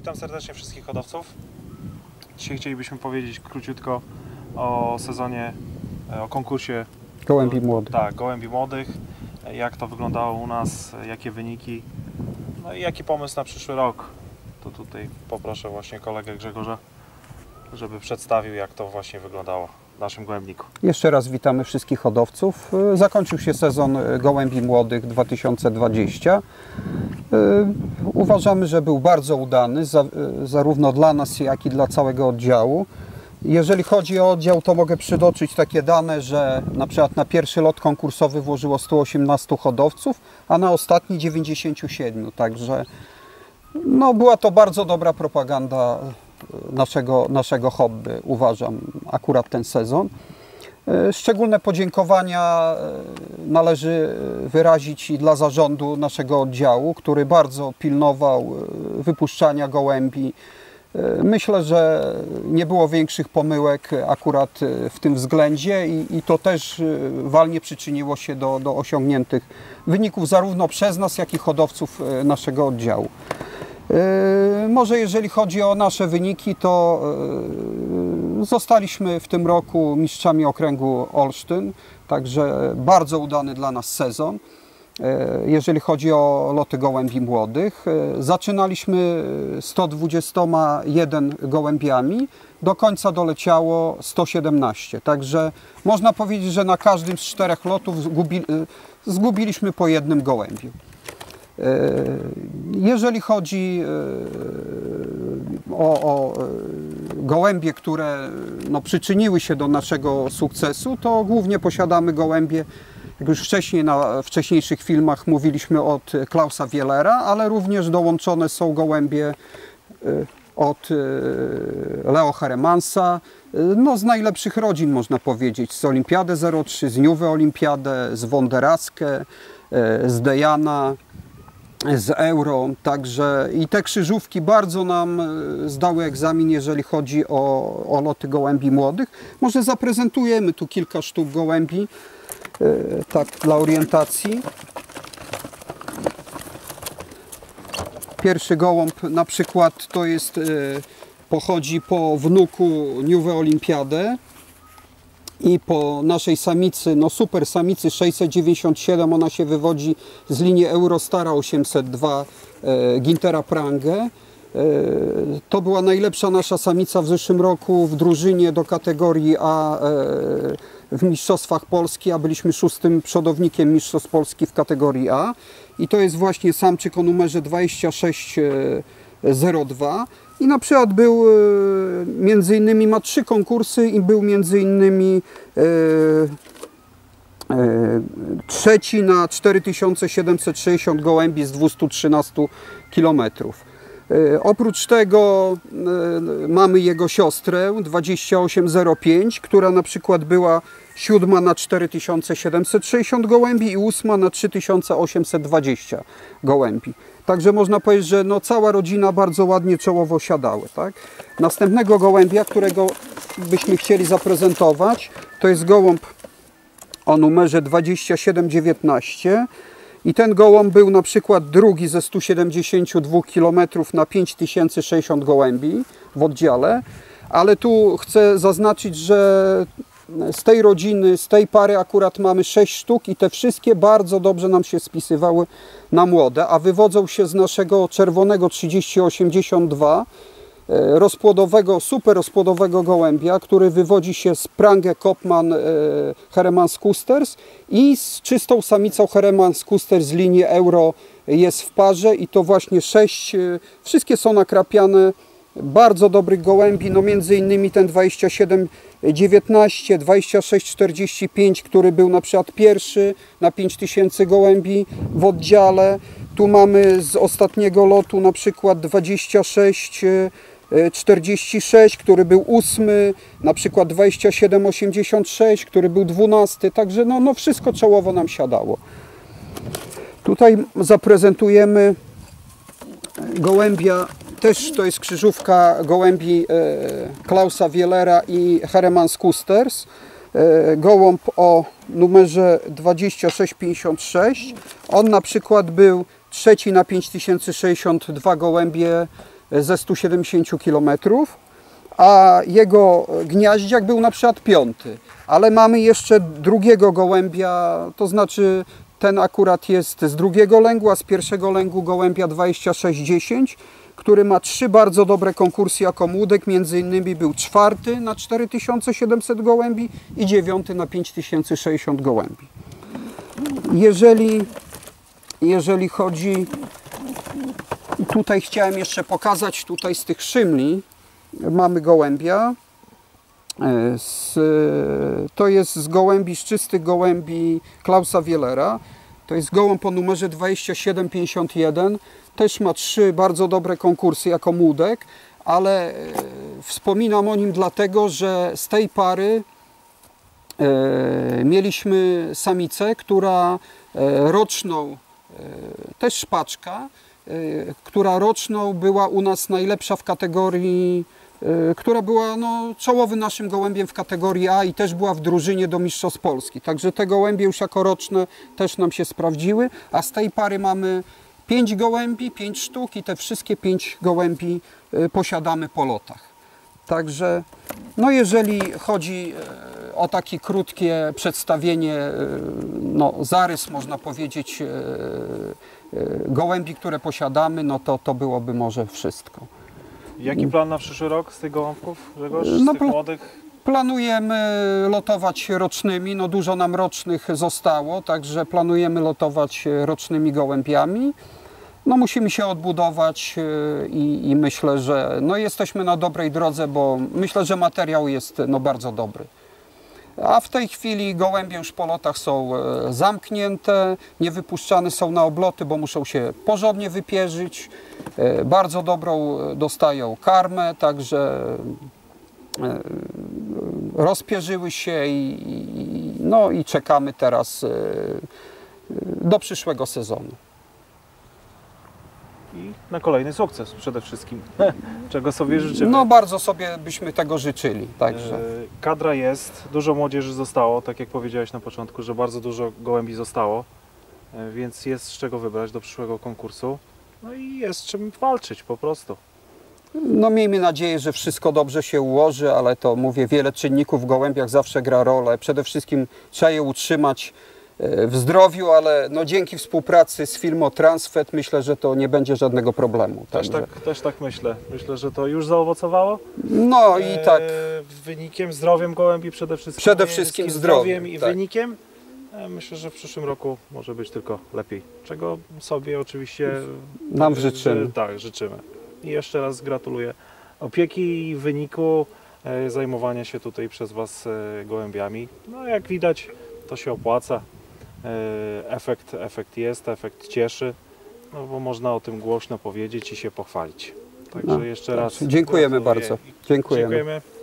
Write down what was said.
Witam serdecznie wszystkich hodowców. Dzisiaj chcielibyśmy powiedzieć króciutko o sezonie, o konkursie Gołębi młodych. Tak, gołębi młodych. Jak to wyglądało u nas, jakie wyniki, no i jaki pomysł na przyszły rok. To tutaj poproszę właśnie kolegę Grzegorza, żeby przedstawił, jak to właśnie wyglądało w naszym gołębniku. Jeszcze raz witamy wszystkich hodowców. Zakończył się sezon gołębi młodych 2020. Uważamy, że był bardzo udany, zarówno dla nas, jak i dla całego oddziału. Jeżeli chodzi o oddział, to mogę przytoczyć takie dane, że na przykład na pierwszy lot konkursowy włożyło 118 hodowców, a na ostatni 97. Także no, była to bardzo dobra propaganda naszego hobby, uważam, akurat ten sezon. Szczególne podziękowania należy wyrazić i dla zarządu naszego oddziału, który bardzo pilnował wypuszczania gołębi. Myślę, że nie było większych pomyłek akurat w tym względzie i to też walnie przyczyniło się do osiągniętych wyników zarówno przez nas, jak i hodowców naszego oddziału. Może jeżeli chodzi o nasze wyniki, to zostaliśmy w tym roku mistrzami okręgu Olsztyn, także bardzo udany dla nas sezon. Jeżeli chodzi o loty gołębi młodych, zaczynaliśmy 121 gołębiami, do końca doleciało 117, także można powiedzieć, że na każdym z 4 lotów zgubiliśmy po jednym gołębiu. Jeżeli chodzi o gołębie, które no, przyczyniły się do naszego sukcesu, to głównie posiadamy gołębie, jak już wcześniej na wcześniejszych filmach mówiliśmy, od Klausa Wielera, ale również dołączone są gołębie od Leo Heremansa, no, z najlepszych rodzin można powiedzieć, z Olimpiady 03, z Nieuwe Olimpiadę, z Wonderaskę, z Dejana, z Euro, także i te krzyżówki bardzo nam zdały egzamin, jeżeli chodzi o loty gołębi młodych. Może zaprezentujemy tu kilka sztuk gołębi, tak dla orientacji. Pierwszy gołąb na przykład to jest, pochodzi po wnuku Nieuwe Olimpiadę i po naszej samicy, no super samicy 697, ona się wywodzi z linii Eurostara 802 Gintera Prange. To była najlepsza nasza samica w zeszłym roku w drużynie do kategorii A w Mistrzostwach Polski, a byliśmy 6. przodownikiem Mistrzostw Polski w kategorii A. I to jest właśnie samczyk o numerze 2602. I na przykład był między innymi, ma 3 konkursy i był między innymi trzeci na 4760 gołębi z 213 km. Oprócz tego mamy jego siostrę 2805, która na przykład była 7. na 4760 gołębi i 8. na 3820 gołębi. Także można powiedzieć, że no, cała rodzina bardzo ładnie czołowo siadały. Tak? Następnego gołębia, którego byśmy chcieli zaprezentować, to jest gołąb o numerze 2719. I ten gołąb był na przykład drugi ze 172 km na 5060 gołębi w oddziale. Ale tu chcę zaznaczyć, że z tej rodziny, z tej pary akurat mamy 6 sztuk i te wszystkie bardzo dobrze nam się spisywały na młode, a wywodzą się z naszego czerwonego 3082 rozpłodowego, super rozpłodowego gołębia, który wywodzi się z Prange Kopman Heremans Kusters i z czystą samicą Heremans Kusters z linii Euro jest w parze i to właśnie 6, wszystkie są nakrapiane bardzo dobrych gołębi, no między innymi ten 2719, 2645, który był na przykład pierwszy na 5000 gołębi w oddziale. Tu mamy z ostatniego lotu na przykład 2646, który był 8, na przykład 2786, który był 12, także no wszystko czołowo nam siadało. Tutaj zaprezentujemy gołębia, też to jest krzyżówka gołębi Klausa Wielera i Heremans Kusters. Gołąb o numerze 2656. On na przykład był trzeci na 5062 gołębie ze 170 km, a jego gniaździak był na przykład 5. Ale mamy jeszcze drugiego gołębia, to znaczy ten akurat jest z drugiego lęgu, a z pierwszego lęgu gołębia 2610, który ma 3 bardzo dobre konkursy jako młodek, między innymi był 4. na 4700 gołębi i 9. na 5060 gołębi. Jeżeli chodzi, tutaj chciałem jeszcze pokazać, tutaj z tych szymli mamy gołębia. To jest z gołębi, z czystych gołębi Klausa Wielera. To jest gołąb o numerze 2751. Też ma 3 bardzo dobre konkursy jako młodek, ale wspominam o nim dlatego, że z tej pary mieliśmy samicę, która roczną, też szpaczka, która roczną była u nas najlepsza w kategorii, która była czołowym naszym gołębiem w kategorii A i też była w drużynie do Mistrzostw Polski. Także te gołębie już jako roczne też nam się sprawdziły, a z tej pary mamy 5 gołębi, 5 sztuk i te wszystkie 5 gołębi posiadamy po lotach. Także jeżeli chodzi o takie krótkie przedstawienie, zarys można powiedzieć gołębi, które posiadamy, to byłoby może wszystko. Jaki plan na przyszły rok z tych gołąbków, Grzegorz, z tych młodych? Planujemy lotować rocznymi, dużo nam rocznych zostało, także planujemy lotować rocznymi gołębiami. Musimy się odbudować i myślę, że jesteśmy na dobrej drodze, bo myślę, że materiał jest bardzo dobry. A w tej chwili gołębie już po lotach są zamknięte, nie wypuszczane są na obloty, bo muszą się porządnie wypierzyć. Bardzo dobrą dostają karmę, także rozpierzyły się i czekamy teraz do przyszłego sezonu. I na kolejny sukces przede wszystkim, czego sobie życzymy. Bardzo sobie byśmy tego życzyli. Także. Kadra jest, dużo młodzieży zostało, tak jak powiedziałeś na początku, że bardzo dużo gołębi zostało, więc jest z czego wybrać do przyszłego konkursu. I jest czym walczyć po prostu. Miejmy nadzieję, że wszystko dobrze się ułoży, ale to mówię, wiele czynników w gołębiach zawsze gra rolę. Przede wszystkim trzeba je utrzymać w zdrowiu, ale dzięki współpracy z firmą Transfet myślę, że to nie będzie żadnego problemu. Też tak myślę. Myślę, że to już zaowocowało. I tak. Wynikiem, zdrowiem gołębi przede wszystkim. Przede wszystkim zdrowiem i tak. Wynikiem. Myślę, że w przyszłym roku może być tylko lepiej. Czego sobie oczywiście nam życzymy. Tak, życzymy. I jeszcze raz gratuluję opieki i wyniku zajmowania się tutaj przez Was gołębiami. Jak widać, to się opłaca. Efekt jest, efekt cieszy, bo można o tym głośno powiedzieć i się pochwalić. Także jeszcze raz dziękujemy bardzo. Dziękujemy.